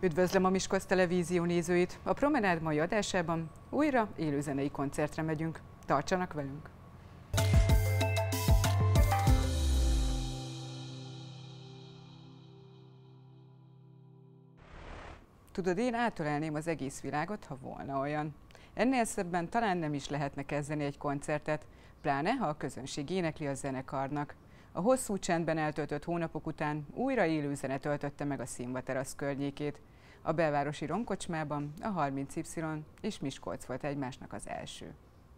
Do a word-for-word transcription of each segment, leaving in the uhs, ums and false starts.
Üdvözlöm a Miskolc Televízió nézőit! A Promenád mai adásában újra élőzenei koncertre megyünk. Tartsanak velünk! Tudod, én átölelném az egész világot, ha volna olyan. Ennél szebben talán nem is lehetne kezdeni egy koncertet, pláne ha a közönség énekli a zenekarnak. A hosszú csendben eltöltött hónapok után újra élő zene töltötte meg a Színva terasz környékét. A belvárosi romkocsmában a harminc Y és Miskolc volt egymásnak az első.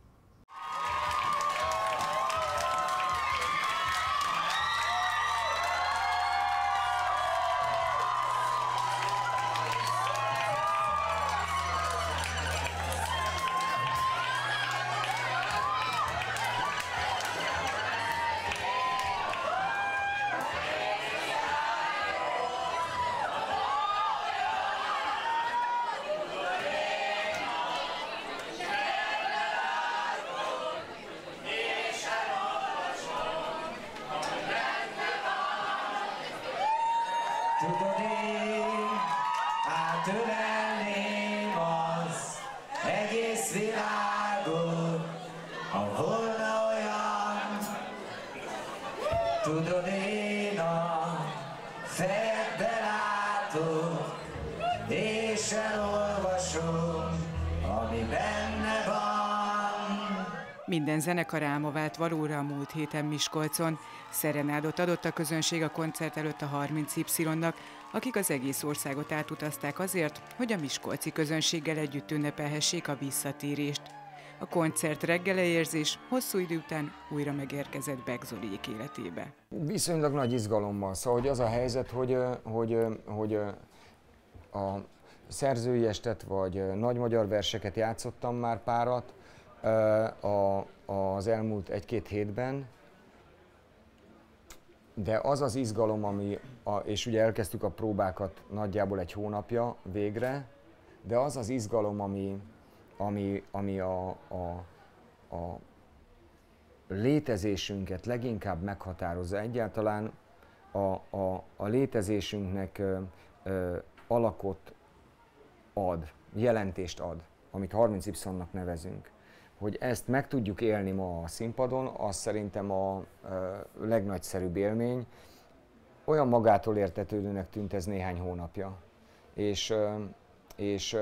Tudod, én átölelném az egész világot, ha volna olyan. Tudod, én a fejedbe látok, és elolvasom, ami benne van. Minden zenekar álma vált valóra a múlt héten Miskolcon. Szerenádot adott a közönség a koncert előtt a harminc Y-nak, akik az egész országot átutazták azért, hogy a miskolci közönséggel együtt ünnepelhessék a visszatérést. A koncert reggeleérzés hosszú idő után újra megérkezett Beck Zoliék életébe. Viszonylag nagy izgalommal, szóval hogy az a helyzet, hogy, hogy, hogy a szerzői estet vagy nagy magyar verseket játszottam már párat az elmúlt egy-két hétben, de az az izgalom, ami, a, és ugye elkezdtük a próbákat nagyjából egy hónapja végre, de az az izgalom, ami, ami, ami a, a, a létezésünket leginkább meghatározza, egyáltalán a, a, a létezésünknek ö, ö, alakot ad, jelentést ad, amit harminc Y-nak nevezünk. Hogy ezt meg tudjuk élni ma a színpadon, az szerintem a legnagyszerűbb élmény. Olyan magától értetődőnek tűnt ez néhány hónapja. És, és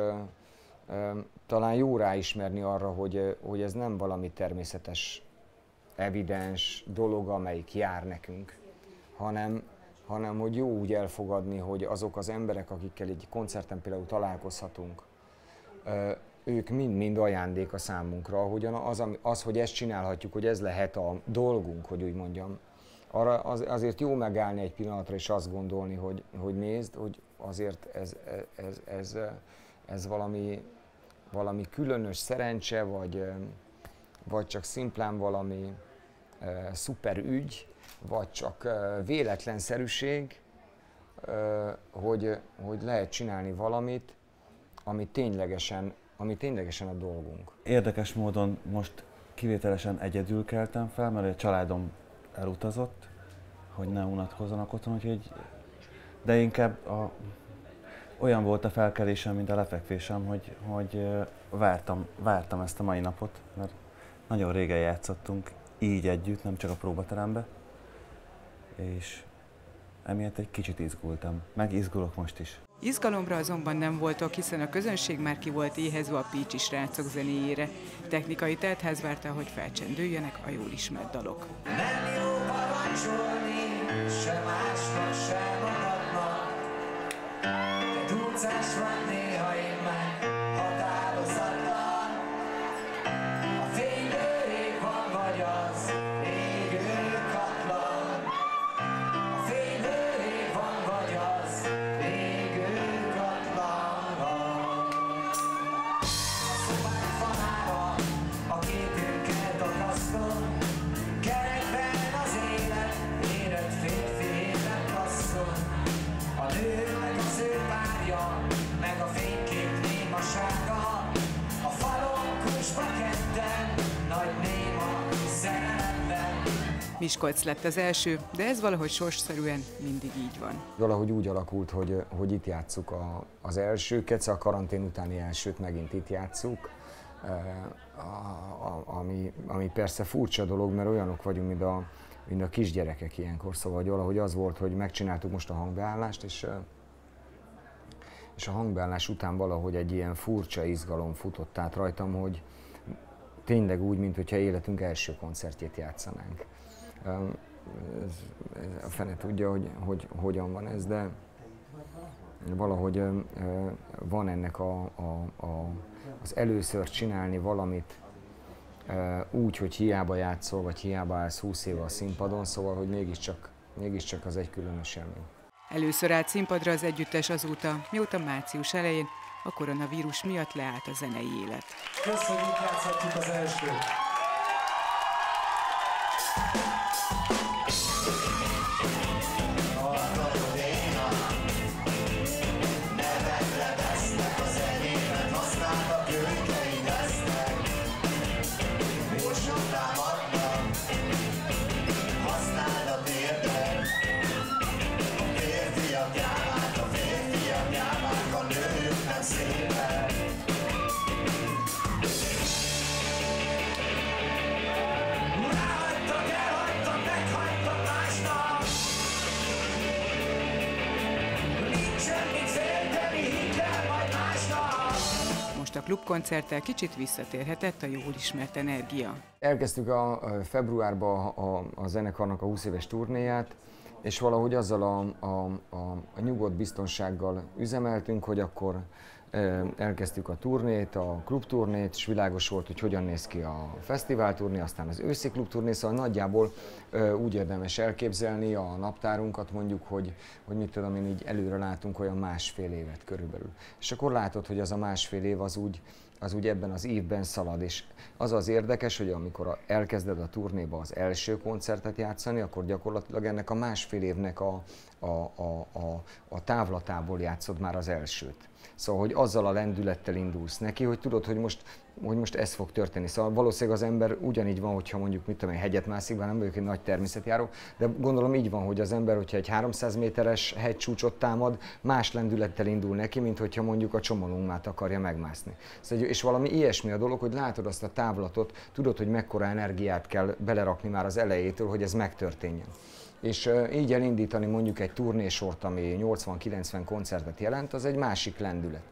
talán jó ráismerni arra, hogy, hogy ez nem valami természetes, evidens dolog, amelyik jár nekünk, hanem, hanem hogy jó úgy elfogadni, hogy azok az emberek, akikkel egy koncerten például találkozhatunk, ők mind-mind ajándék a számunkra, ahogyan az, az, hogy ezt csinálhatjuk, hogy ez lehet a dolgunk, hogy úgy mondjam. Arra az, azért jó megállni egy pillanatra és azt gondolni, hogy, hogy nézd, hogy azért ez, ez, ez, ez valami, valami különös szerencse, vagy, vagy csak szimplán valami e, szuper ügy, vagy csak e, véletlenszerűség, e, hogy, hogy lehet csinálni valamit, ami ténylegesen ami ténylegesen a dolgunk. Érdekes módon most kivételesen egyedül keltem fel, mert a családom elutazott, hogy ne unatkozzanak otthon, úgyhogy, de inkább a, olyan volt a felkelésem, mint a lefekvésem, hogy, hogy vártam, vártam ezt a mai napot, mert nagyon régen játszottunk így együtt, nem csak a próbaterembe, és emiatt egy kicsit izgultam, meg izgulok most is. Izgalomra azonban nem voltak, hiszen a közönség már ki volt éhezve a pécsi srácok zenéjére. Technikai teltház várta, hogy felcsendüljenek a jól ismert dalok. Nem jó parancsolni, se másnak, se magadnak. Te tucás vagy néha, én meg határozatlan. A fénylő ég van, vagy az égő katlan. A fénylő ég van, vagy az égő katlan van. A szobák falára a képünket akasztom. Kerekben az élet, érett férfi élet lasszon. A nő meg az ő párja, meg Miskolc lett az első, de ez valahogy sorsszerűen mindig így van. Valahogy úgy alakult, hogy, hogy itt játsszuk a, az elsőket, a karantén utáni elsőt megint itt játsszuk, a, a, ami, ami persze furcsa dolog, mert olyanok vagyunk, mint a, mint a kisgyerekek ilyenkor, szóval valahogy az volt, hogy megcsináltuk most a hangbeállást, és, és a hangbeállás után valahogy egy ilyen furcsa izgalom futott át rajtam, hogy tényleg úgy, mintha életünk első koncertjét játszanánk. Ez, ez, a fene tudja, hogy, hogy hogyan van ez, de valahogy van ennek a, a, a, az először csinálni valamit úgy, hogy hiába játszol, vagy hiába állsz húsz éve a színpadon, szóval, hogy mégiscsak, mégiscsak az egy különös élmény. Először állt színpadra az együttes azóta, mióta március elején a koronavírus miatt leállt a zenei élet. Köszönjük, játszhatjuk az elsőt! Most a klubkoncerttel kicsit visszatérhetett a jól ismert energia. Elkezdtük a, a februárban a, a zenekarnak a húsz éves turnéját, és valahogy azzal a, a, a, a nyugodt biztonsággal üzemeltünk, hogy akkor elkezdtük a turnét, a klubturnét, és világos volt, hogy hogyan néz ki a fesztiválturné, aztán az őszi klubturné, szóval nagyjából úgy érdemes elképzelni a naptárunkat mondjuk, hogy, hogy mit tudom én, így előre látunk olyan másfél évet körülbelül. És akkor látod, hogy az a másfél év az úgy, az úgy ebben az évben szalad, és az az érdekes, hogy amikor elkezded a turnéba az első koncertet játszani, akkor gyakorlatilag ennek a másfél évnek a, a, a, a, a távlatából játszod már az elsőt. Szóval, hogy azzal a lendülettel indulsz neki, hogy tudod, hogy most, hogy most ez fog történni. Szóval valószínűleg az ember ugyanígy van, hogyha mondjuk, mit tudom én, hegyet mászik, bár nem vagyok egy nagy természetjáró, de gondolom így van, hogy az ember, hogyha egy háromszáz méteres hegycsúcsot támad, más lendülettel indul neki, mint hogyha mondjuk a Csomolungmát akarja megmászni. Szóval, és valami ilyesmi a dolog, hogy látod azt a távlatot, tudod, hogy mekkora energiát kell belerakni már az elejétől, hogy ez megtörténjen. És így elindítani mondjuk egy turnésort, ami nyolcvan-kilencven koncertet jelent, az egy másik lendület.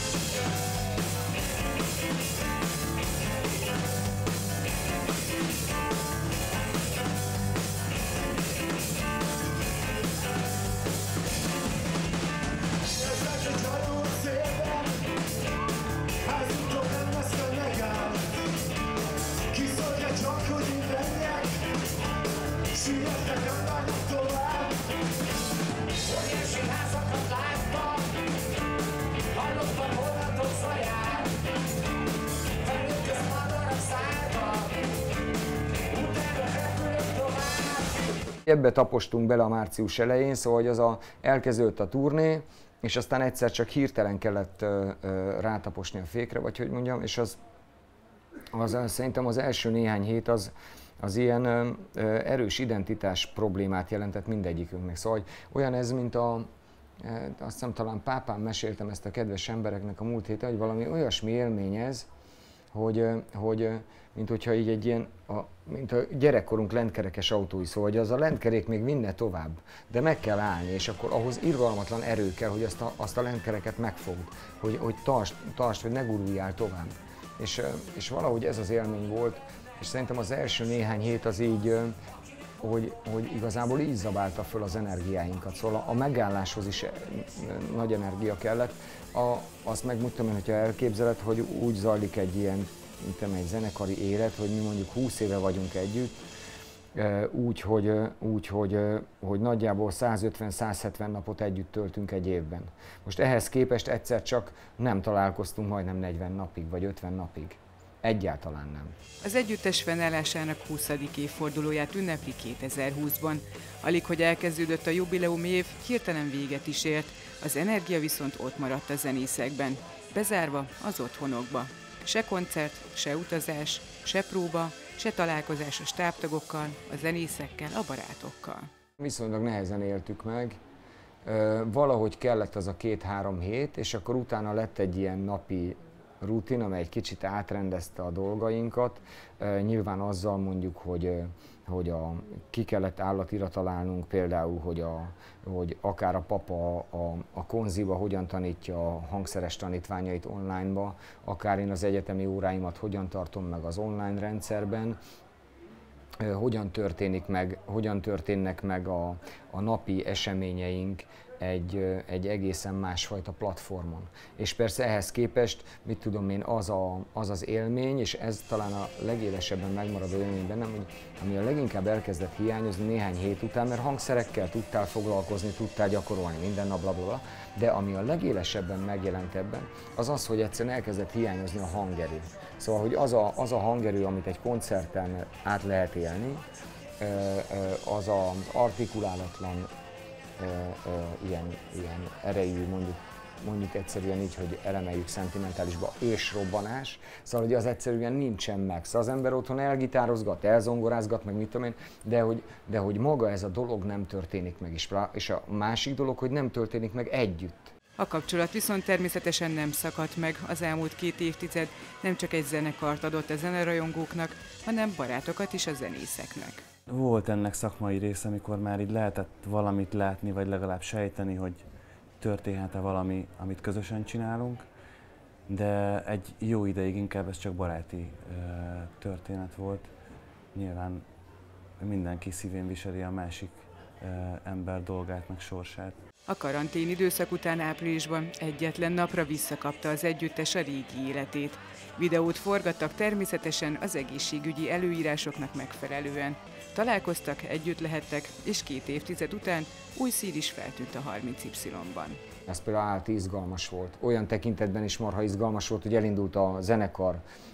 Ebbe tapostunk bele a március elején, szóval hogy az a, elkezdődött a turné, és aztán egyszer csak hirtelen kellett ö, ö, rátaposni a fékre, vagy hogy mondjam, és az, az szerintem az első néhány hét az, az ilyen ö, ö, erős identitás problémát jelentett mindegyikünknek. Szóval hogy olyan ez, mint a, ö, azt hiszem talán Pápán meséltem ezt a kedves embereknek a múlt héten, hogy valami olyasmi élmény ez, hogy, hogy mint hogyha így egy ilyen, a, mint a gyerekkorunk lentkerekes autói, szóval hogy az a lentkerék még vinne tovább, de meg kell állni, és akkor ahhoz irgalmatlan erő kell, hogy azt a, azt a lentkereket megfogd, hogy, hogy tartsd, tartsd, hogy ne guruljál tovább. És, és valahogy ez az élmény volt, és szerintem az első néhány hét az így, hogy, hogy igazából így zabálta föl az energiáinkat, szóval a megálláshoz is nagy energia kellett. A, azt meg mondtam én, hogyha elképzeled, hogy úgy zajlik egy ilyen, mint egy zenekari élet, hogy mi mondjuk húsz éve vagyunk együtt, úgy, hogy, úgy, hogy, hogy nagyjából százötven-százhetven napot együtt töltünk egy évben. Most ehhez képest egyszer csak nem találkoztunk majdnem negyven napig, vagy ötven napig. Egyáltalán nem. Az együttes fennállásának huszadik évfordulóját ünnepli kétezer-húszban. Alig, hogy elkezdődött a jubileumi év, hirtelen véget is ért, az energia viszont ott maradt a zenészekben, bezárva az otthonokba. Se koncert, se utazás, se próba, se találkozás a stábtagokkal, a zenészekkel, a barátokkal. Viszonylag nehezen éltük meg. Valahogy kellett az a két-három hét, és akkor utána lett egy ilyen napi rutin, amely egy kicsit átrendezte a dolgainkat. Nyilván azzal mondjuk, hogy, hogy a, ki kellett állatira találnunk, például, hogy, a, hogy akár a papa a, a konziba hogyan tanítja a hangszeres tanítványait online-ba, akár én az egyetemi óráimat hogyan tartom meg az online rendszerben, hogyan történik meg, hogyan történnek meg a, a napi eseményeink egy, egy egészen másfajta platformon. És persze ehhez képest, mit tudom én, az, a, az az élmény, és ez talán a legélesebben megmaradó élmény bennem, hogy ami a leginkább elkezdett hiányozni néhány hét után, mert hangszerekkel tudtál foglalkozni, tudtál gyakorolni minden nap, blablabla, de ami a legélesebben megjelent ebben, az az, hogy egyszerűen elkezdett hiányozni a hangerő. Szóval, hogy az a, az a hangerő, amit egy koncerten át lehet élni, az az artikulálatlan, ilyen, ilyen erejű, mondjuk, mondjuk egyszerűen így, hogy elemeljük szentimentálisba, ősrobbanás, szóval, hogy az egyszerűen nincsen meg. Szóval az ember otthon elgitározgat, elzongorázgat, meg mit tudom én, de hogy, de hogy maga ez a dolog nem történik meg is. És a másik dolog, hogy nem történik meg együtt. A kapcsolat viszont természetesen nem szakadt meg. Az elmúlt két évtized nem csak egy zenekart adott a zenerajongóknak, hanem barátokat is a zenészeknek. Volt ennek szakmai része, amikor már így lehetett valamit látni, vagy legalább sejteni, hogy történhet-e valami, amit közösen csinálunk, de egy jó ideig inkább ez csak baráti ö, történet volt. Nyilván mindenki szívén viseli a másik ö, ember dolgát, meg sorsát. A karantén időszak után áprilisban egyetlen napra visszakapta az együttes a régi életét. Videót forgattak természetesen az egészségügyi előírásoknak megfelelően. Találkoztak, együtt lehettek, és két évtized után új szín is feltűnt a harminc Y-ban. Ez például állt izgalmas volt. Olyan tekintetben is marha izgalmas volt, hogy elindult a zenekar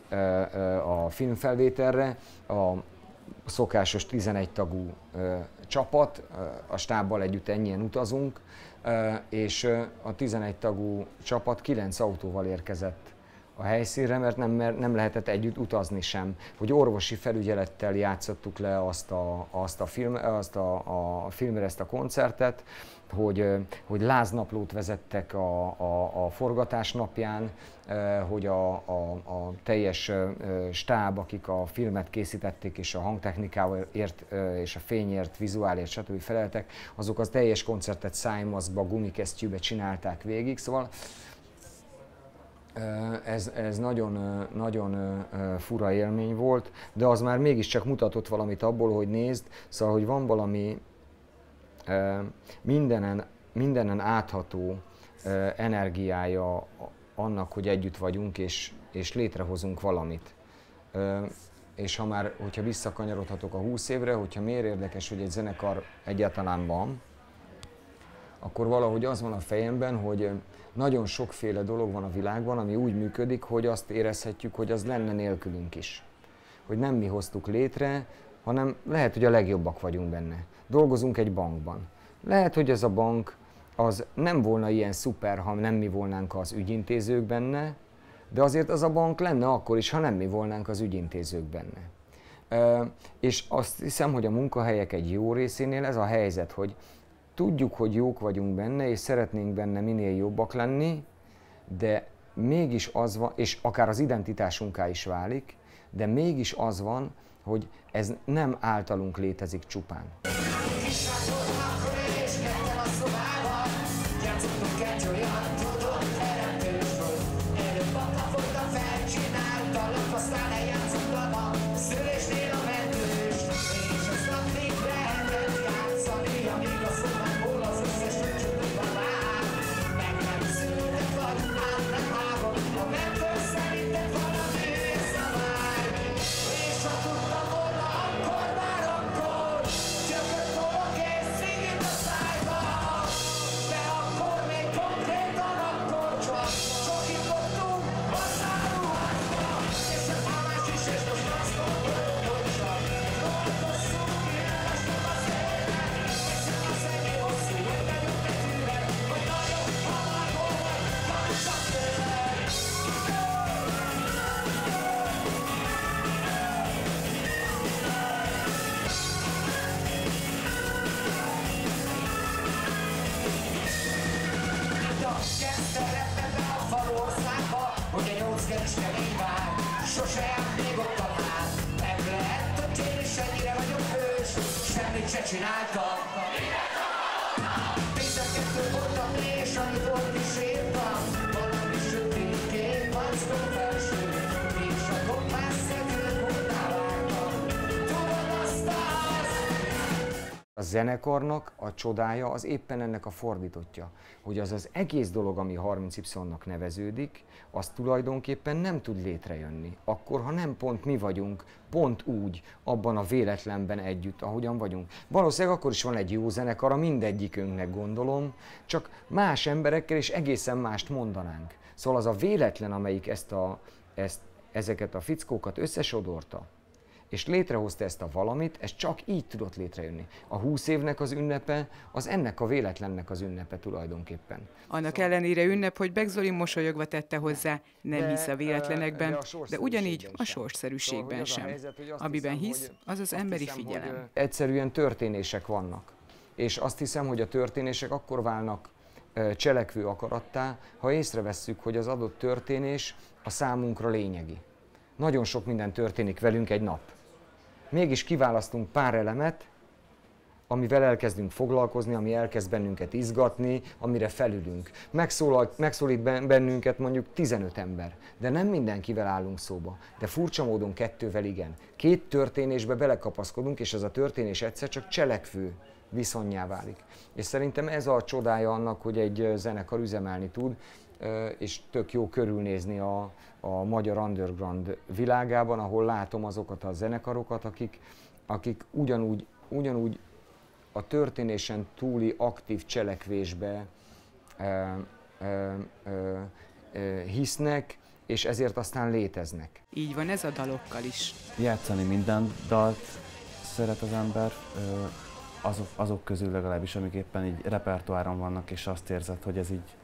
a filmfelvételre, a szokásos tizenegy tagú csapat, a stábbal együtt ennyien utazunk, és a tizenegy tagú csapat kilenc autóval érkezett a helyszínre, mert nem, mert nem lehetett együtt utazni sem. Hogy orvosi felügyelettel játszottuk le azt a, azt a, film, azt a, a filmre, ezt a koncertet, hogy, hogy láznaplót vezettek a, a, a forgatás napján, hogy a, a, a teljes stáb, akik a filmet készítették, és a hangtechnikáért, és a fényért, vizuálért, stb. Feleltek, azok az teljes koncertet szájmaszkba, gumikesztyűbe csinálták végig, szóval Ez, ez nagyon, nagyon fura élmény volt, de az már mégiscsak mutatott valamit abból, hogy nézd, szóval, hogy van valami mindenen, mindenen átható energiája annak, hogy együtt vagyunk és, és létrehozunk valamit. És ha már, hogyha visszakanyarodhatok a húsz évre, hogyha miért érdekes, hogy egy zenekar egyáltalán van, akkor valahogy az van a fejemben, hogy nagyon sokféle dolog van a világban, ami úgy működik, hogy azt érezhetjük, hogy az lenne nélkülünk is. Hogy nem mi hoztuk létre, hanem lehet, hogy a legjobbak vagyunk benne. Dolgozunk egy bankban. Lehet, hogy ez a bank az nem volna ilyen szuper, ha nem mi volnánk az ügyintézők benne, de azért az a bank lenne akkor is, ha nem mi volnánk az ügyintézők benne. E, és azt hiszem, hogy a munkahelyek egy jó részénél ez a helyzet, hogy tudjuk, hogy jók vagyunk benne, és szeretnénk benne minél jobbak lenni, de mégis az van, és akár az identitásunká is válik, de mégis az van, hogy ez nem általunk létezik csupán. Akkor már akkor, csak öt óra kész. semmit se csináltak. Tizenkettő voltam és amit ott is írtam, valami sötét kék vackó felső, és a kompássz szegül voltál vártam. Tudod azt az? A zenekarnak a csodája az éppen ennek a fordítottja, hogy az az egész dolog, ami harminc Y-nak neveződik, az tulajdonképpen nem tud létrejönni. Akkor, ha nem pont mi vagyunk, pont úgy, abban a véletlenben együtt, ahogyan vagyunk. Valószínűleg akkor is van egy jó zenekara, mindegyikünknek gondolom, csak más emberekkel és egészen mást mondanánk. Szóval az a véletlen, amelyik ezt a, ezt, ezeket a fickókat összesodorta, és létrehozta ezt a valamit, ez csak így tudott létrejönni. A húsz évnek az ünnepe, az ennek a véletlennek az ünnepe tulajdonképpen. Annak ellenére ünnep, hogy Beck Zoli mosolyogva tette hozzá, nem De, hisz a véletlenekben, de, de, a de ugyanígy sem. a sorsszerűségben Szóval, sem. helyzet, Amiben hiszem, hisz, hogy, az az emberi hiszem, figyelem. Hogy, egyszerűen történések vannak. És azt hiszem, hogy a történések akkor válnak cselekvő akarattá, ha észrevesszük, hogy az adott történés a számunkra lényegi. Nagyon sok minden történik velünk egy nap. Mégis kiválasztunk pár elemet, amivel elkezdünk foglalkozni, ami elkezd bennünket izgatni, amire felülünk. Megszólal, megszólít bennünket mondjuk tizenöt ember, de nem mindenkivel állunk szóba. De furcsa módon kettővel igen. Két történésbe belekapaszkodunk, és ez a történés egyszer csak cselekvő viszonnyá válik. És szerintem ez a csodája annak, hogy egy zenekar üzemelni tud, és tök jó körülnézni a, a magyar underground világában, ahol látom azokat a zenekarokat, akik, akik ugyanúgy, ugyanúgy a történésen túli aktív cselekvésbe e, e, e, e, hisznek, és ezért aztán léteznek. Így van ez a dalokkal is. Játszani minden dalt szeret az ember, azok, azok közül legalábbis, amik éppen így repertoáron vannak, és azt érzed, hogy ez így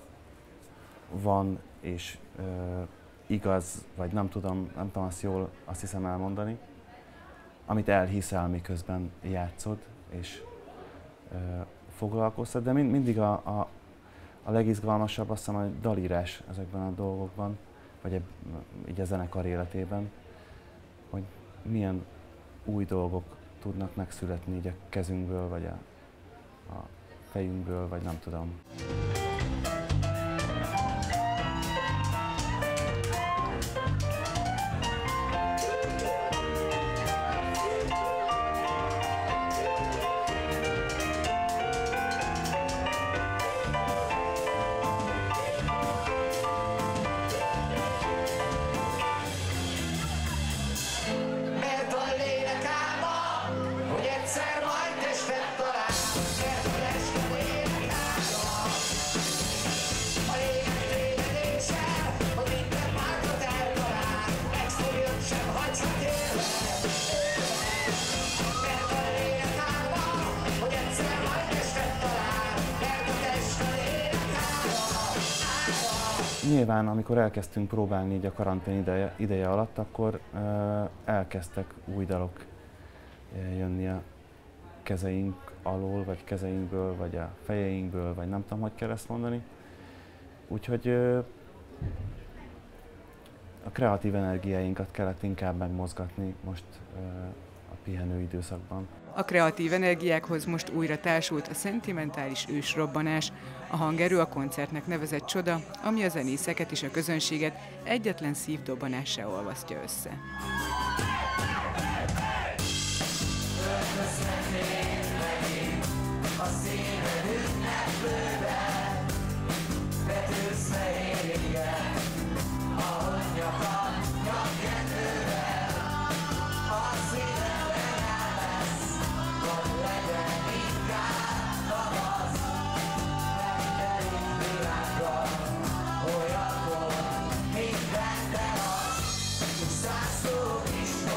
van, és ö, igaz, vagy nem tudom, nem tudom azt jól, azt hiszem elmondani, amit elhiszel, miközben játszod, és ö, foglalkoztad, de mind, mindig a, a, a legizgalmasabb azt hiszem a dalírás ezekben a dolgokban, vagy eb, így a zenekar életében, hogy milyen új dolgok tudnak megszületni így a kezünkből, vagy a, a fejünkből, vagy nem tudom. Nyilván, amikor elkezdtünk próbálni így a karantén ideje, ideje alatt, akkor uh, elkezdtek új dalok uh, jönni a kezeink alól, vagy kezeinkből, vagy a fejeinkből, vagy nem tudom, hogy kell ezt mondani. Úgyhogy uh, a kreatív energiáinkat kellett inkább megmozgatni most uh, a pihenő időszakban. A kreatív energiákhoz most újra társult a szentimentális ősrobbanás, a hangerő a koncertnek nevezett csoda, ami a zenészeket és a közönséget egyetlen szívdobbanással olvasztja össze. Olyankor mindenben az, száz szó is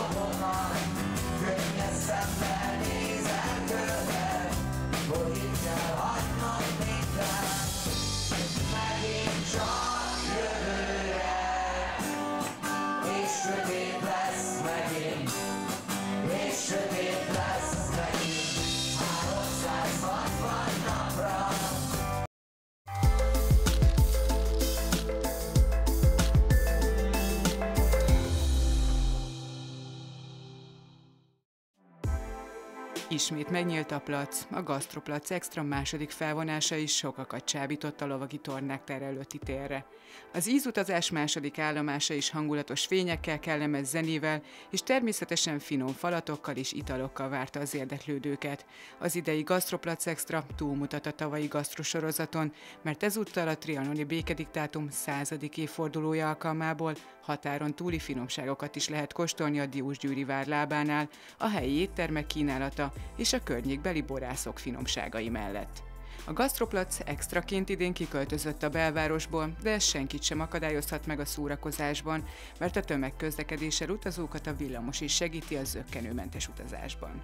Ismét megnyílt a plac, a Gasztroplac Extra második felvonása is sokakat csábított a lovagi tornák terelőtti térre. Az ízutazás második állomása is hangulatos fényekkel, kellemes zenével és természetesen finom falatokkal és italokkal várta az érdeklődőket. Az idei Gasztroplac Extra túlmutat a tavalyi gasztrosorozaton, mert ezúttal a trianoni békediktátum századik évfordulója alkalmából határon túli finomságokat is lehet kóstolni a Diósgyőri vár lábánál, a helyi éttermek kínálata és a környékbeli borászok finomságai mellett. A Gasztroplac extraként idén kiköltözött a belvárosból, de ez senkit sem akadályozhat meg a szórakozásban, mert a tömegközlekedéssel utazókat a villamos is segíti a zökkenőmentes utazásban.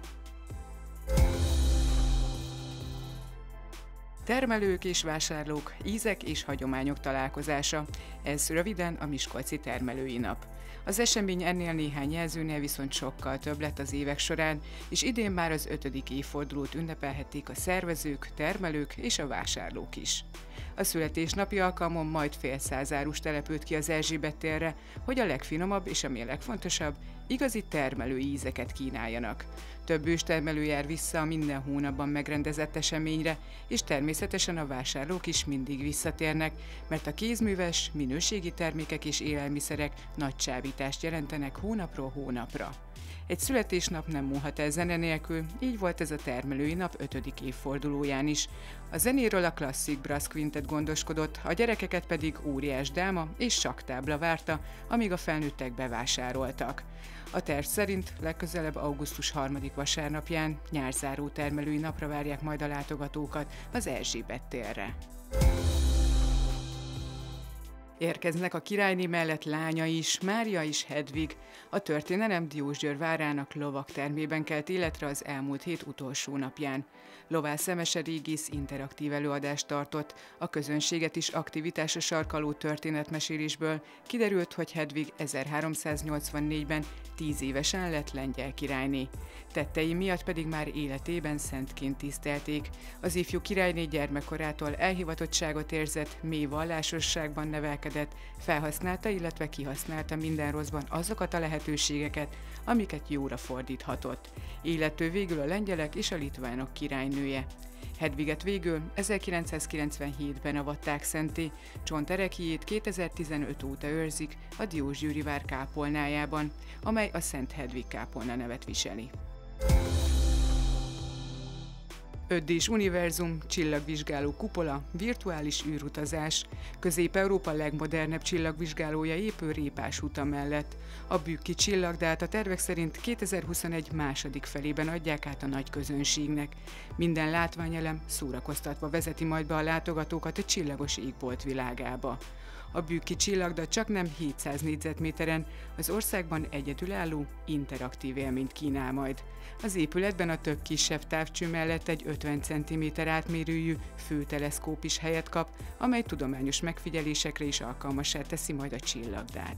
Termelők és vásárlók, ízek és hagyományok találkozása. Ez röviden a Miskolci Termelői Nap. Az esemény ennél néhány jelzőnél viszont sokkal több lett az évek során, és idén már az ötödik évfordulót ünnepelhették a szervezők, termelők és a vásárlók is. A születésnapi alkalmon majd fél száz árus települt ki az Erzsébet térre, hogy a legfinomabb és ami a legfontosabb, igazi termelői ízeket kínáljanak. Több őstermelő jár vissza a minden hónapban megrendezett eseményre, és természetesen a vásárlók is mindig visszatérnek, mert a kézműves, minőségi termékek és élelmiszerek nagy csábítást jelentenek hónapról hónapra. Egy születésnap nem múlhat el zene nélkül, így volt ez a Termelői Nap ötödik évfordulóján is. A zenéről a Classic Brass Quintet gondoskodott, a gyerekeket pedig óriás dáma és sakktábla várta, amíg a felnőttek bevásároltak. A terv szerint legközelebb augusztus harmadik vasárnapján nyárzáró termelői napra várják majd a látogatókat az Erzsébet térre. Érkeznek a királyné mellett lánya is, Mária és Hedvig. A történelem Diósgyőr várának lovagtermében kelt életre az elmúlt hét utolsó napján. Lovász Szemese régész interaktív előadást tartott, a közönséget is aktivitásra sarkaló történetmesélésből kiderült, hogy Hedvig ezerháromszáznyolcvannégyben tíz évesen lett lengyel királyné. Tettei miatt pedig már életében szentként tisztelték. Az ifjú királyné gyermekkorától elhivatottságot érzett, mély vallásosságban nevelkedett, felhasználta, illetve kihasználta minden rosszban azokat a lehetőségeket, amiket jóra fordíthatott. Élető végül a lengyelek és a litvánok királynője. Hedviget végül ezerkilencszázkilencvenhétben avatták szentté, csonterekjét kétezer-tizenöt óta őrzik a Diósgyőri vár kápolnájában, amely a Szent Hedvig kápolna nevet viseli. öt dés univerzum, csillagvizsgáló kupola, virtuális űrutazás. Közép-Európa legmodernebb csillagvizsgálója épül Répás úta mellett. A Bükki csillagdát a tervek szerint kétezer-huszonegy második felében adják át a nagy közönségnek. Minden látványelem szórakoztatva vezeti majd be a látogatókat a csillagos égbolt világába. A Bükki csillagda csaknem hétszáz négyzetméteren az országban egyedülálló, interaktív élményt kínál majd. Az épületben a több kisebb távcső mellett egy ötven centiméter átmérőjű főteleszkóp is helyet kap, amely tudományos megfigyelésekre is alkalmassá teszi majd a csillagdát.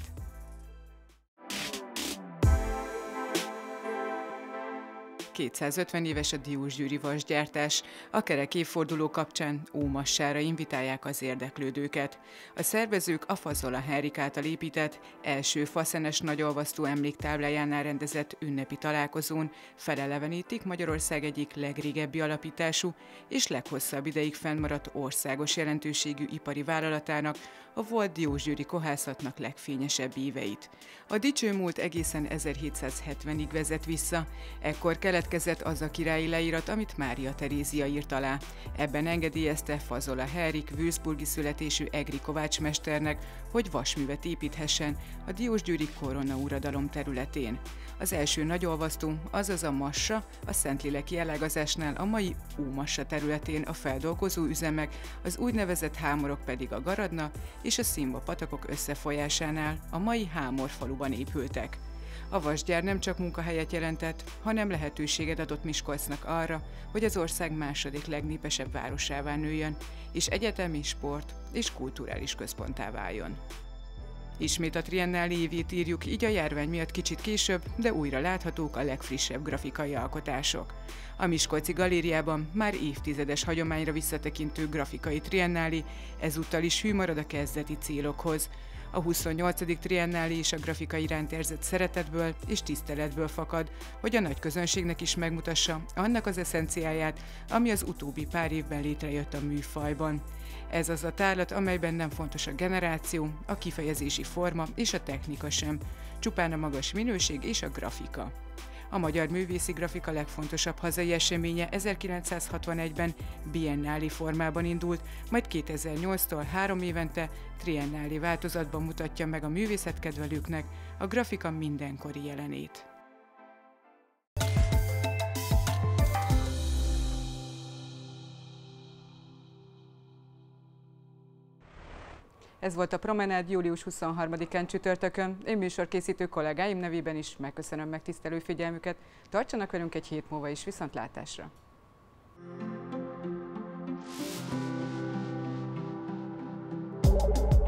kétszázötven éves a diósgyőri vasgyártás. A kerek évforduló kapcsán ómassára invitálják az érdeklődőket. A szervezők a Fazola Henrik által épített, első faszenes nagyolvasztó emléktáblájánál rendezett ünnepi találkozón felelevenítik Magyarország egyik legrégebbi alapítású és leghosszabb ideig fennmaradt országos jelentőségű ipari vállalatának, a volt diósgyőri kohászatnak legfényesebb éveit. A dicső múlt egészen ezerhétszázhetvenig vezet vissza, ekkor keletkezett az a királyi leírat, amit Mária Terézia írt alá. Ebben engedélyezte Fazola Henrik würzburgi születésű egri kovácsmesternek, hogy vasművet építhessen a diósgyőri korona uradalom területén. Az első nagyolvasztó, azaz a massa, a Szentléleki elágazásnál a mai Ómassa területén a feldolgozó üzemek, az úgynevezett hámorok pedig a Garadna és a Szimva patakok összefolyásánál a mai Hámor faluban épültek. A vasgyár nem csak munkahelyet jelentett, hanem lehetőséget adott Miskolcnak arra, hogy az ország második legnépesebb városává nőjön, és egyetemi, sport és kulturális központtá váljon. Ismét a Triennálé évét írjuk, így a járvány miatt kicsit később, de újra láthatók a legfrissebb grafikai alkotások. A Miskolci Galériában már évtizedes hagyományra visszatekintő grafikai Triennálé ezúttal is hű marad a kezdeti célokhoz. A huszonnyolcadik triennáli is a grafika iránt érzett szeretetből és tiszteletből fakad, hogy a nagy közönségnek is megmutassa annak az eszenciáját, ami az utóbbi pár évben létrejött a műfajban. Ez az a tárlat, amelyben nem fontos a generáció, a kifejezési forma és a technika sem, csupán a magas minőség és a grafika. A magyar művészi grafika legfontosabb hazai eseménye ezerkilencszázhatvanegyben biennáli formában indult, majd kétezer-nyolctól három évente triennáli változatban mutatja meg a művészetkedvelőknek a grafika mindenkori jelenét. Ez volt a Promenád július huszonharmadikán csütörtökön. Én műsorkészítő kollégáim nevében is megköszönöm megtisztelő figyelmüket. Tartsanak velünk egy hét múlva is, viszontlátásra! Thank you.